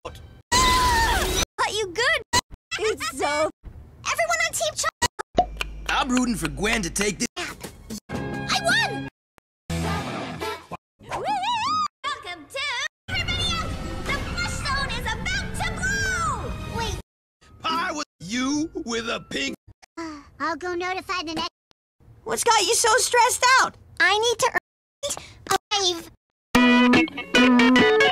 Are you good? It's so... Everyone on Team Chocolate! I'm rooting for Gwen to take this. I won! Welcome to... Everybody else! The flush zone is about to blow! Wait. Pie with you with a pink... I'll go notify the next... What's got you so stressed out? I need to earn a wave.